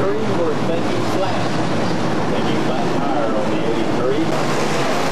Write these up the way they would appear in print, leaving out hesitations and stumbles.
we're thinking flat. Thinking flat tire on the 83.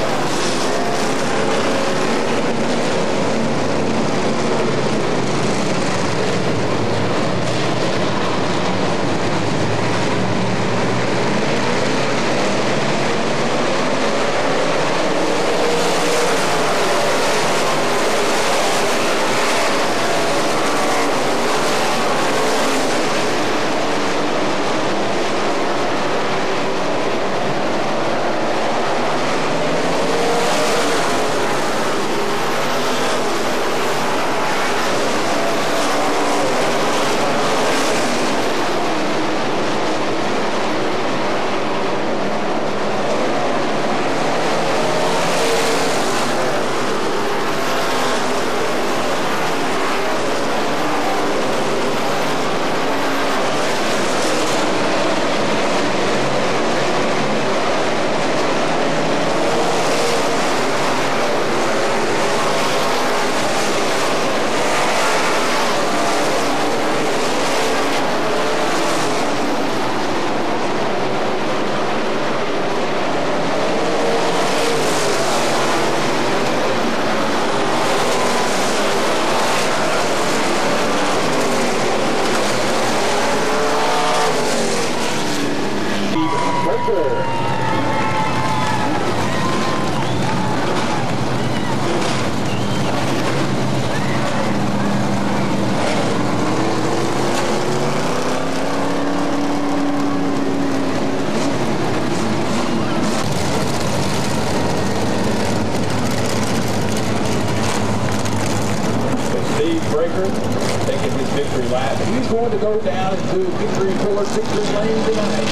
Taking his victory lap. He's going to go down into victory lane tonight.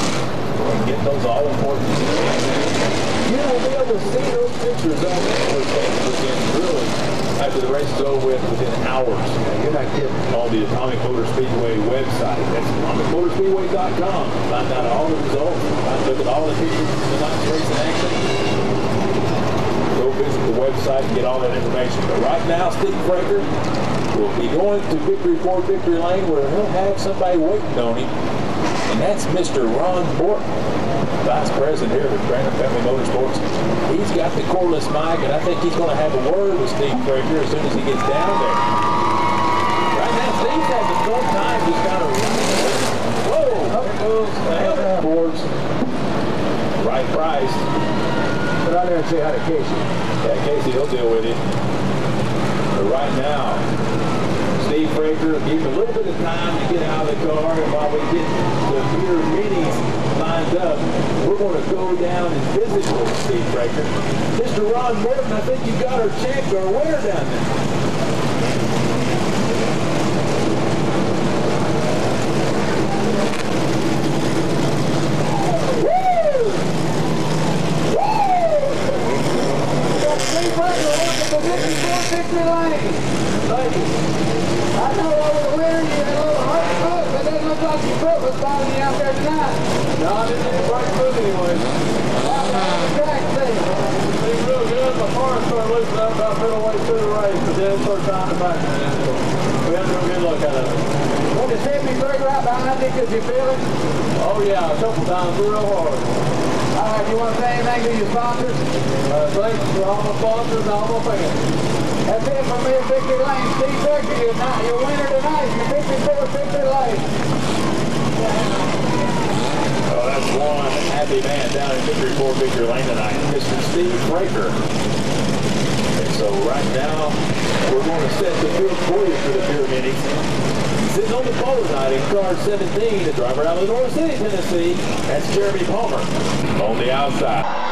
And get those all important. You will be able to see those pictures on really after the race is over within hours. You're not kidding. On the Atomic Motor Speedway website. That's atomicmotorspeedway.com. Find out all the results. Look at all the pictures of tonight's race in action. Go visit the website and get all that information. But right now, Steve Breaker will be going to Victory Lane where he'll have somebody waiting on him. And that's Mr. Ron Borton, Vice President here with Brandon Family Motorsports. He's got the cordless mic, and I think he's going to have a word with Steve Breaker as soon as he gets down there. Right now, Steve's having a short time just kind of whoa, up goes the helmet boards. Right price. Put out there and say hi to Casey. Yeah, Casey, he'll deal with it. But right now, Steve Breaker, give him a little bit of time to get out of the car, and while we get the beer minis lined up, we're going to go down and visit with Steve Breaker. Mr. Ron Morton, I think you got our champ, our winner down there. Victory Lane. Thank you. I know over the winter you had a little hurt foot, but it doesn't look like your foot was bothering you out there tonight. No, I didn't need a break foot anyway. How about the track thing? It's real good. My car started loosening up about middle way through the race, but then it started dying back. We had a real good look at it. Well, the safety brake right behind you because you feel it? Oh yeah, a couple times real hard. All right, you want to say anything to your sponsors? Thanks to all my sponsors and all my fans. That's it for me at Victory Lane. Steve Breaker, your winner tonight. Your Victory Lane. Oh, that's one happy man down in Victory Lane tonight, Mr. Steve Breaker. And so right now, we're going to set the field for you for the beer mini. Sitting on the pole tonight in car 17, the driver out of North City, Tennessee, that's Jeremy Palmer on the outside.